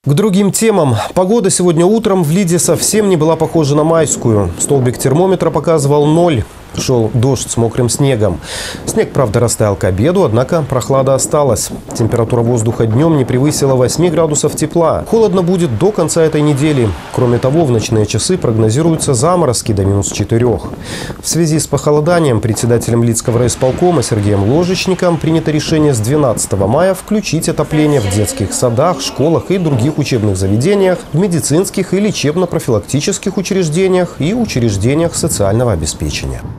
К другим темам. Погода сегодня утром в Лиде совсем не была похожа на майскую. Столбик термометра показывал 0. Шел дождь с мокрым снегом. Снег, правда, растаял к обеду, однако прохлада осталась. Температура воздуха днем не превысила 8 градусов тепла. Холодно будет до конца этой недели. Кроме того, в ночные часы прогнозируются заморозки до -4. В связи с похолоданием председателем Лидского райисполкома Сергеем Ложечником принято решение с 12 мая включить отопление в детских садах, школах и других учебных заведениях, в медицинских и лечебно-профилактических учреждениях и учреждениях социального обеспечения.